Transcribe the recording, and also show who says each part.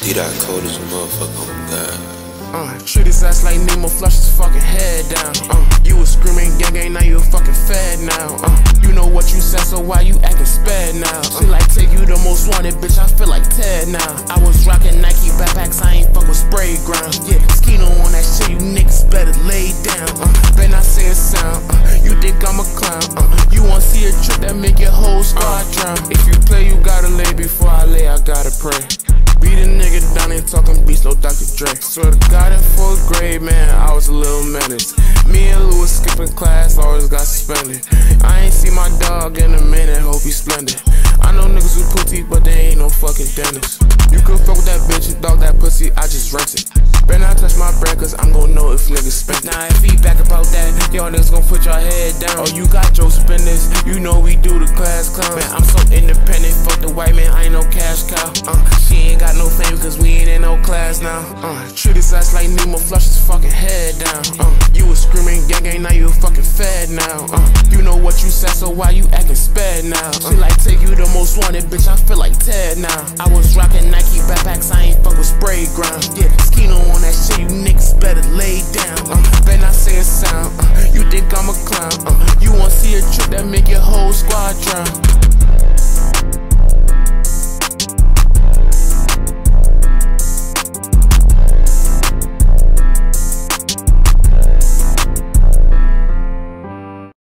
Speaker 1: D-Dot cold as a motherfucker, oh God.
Speaker 2: Treat his ass like Nemo, flush his fucking head down. You was screaming gang, now you a fucking fed now. You know what you said, so why you acting sped now? She like take you the most wanted, bitch, I feel like Ted now. I was rocking Nike backpacks, I ain't fuck with spray ground. Yeah, Skino on that shit, you niggas better lay down. Better not say a sound, you think I'm a clown. You wanna see a trick that make your whole squad drown. If you play, you gotta lay, before I lay, I gotta pray. Beat a nigga down, ain't talking beats, no Dr. Dre. Swear to God, in 4th grade, man, I was a little menace. Me and Lou was skipping class, always got suspended. I ain't see my dog in a minute, hope he's splendid. I know niggas with pussy, but they ain't no fucking dentist. You can fuck with that bitch, dog, that pussy, I just rent it. Better not touch my bread, cause I'm gon' know if niggas spent it. Now if he back about that, y'all niggas gon' put your head down. Oh, you got your spenders, you know we do the class clown. Man, I'm so independent, fuck the white man, I ain't no cash cow. She ain't got no fame, cause we ain't in no class now. Treat his ass like Nemo, flush his fucking head down. You was screaming gang, now you a fucking fed now. You know what you said, so why you acting sped now? She like take you the most wanted, bitch, I feel like Ted now. I was rocking Nike backpacks, I ain't fuck with spray ground. Yeah, Skino on that shit, you niggas better lay down. Better not say a sound, you think I'm a clown. You wanna see a trick that make your whole squad drown.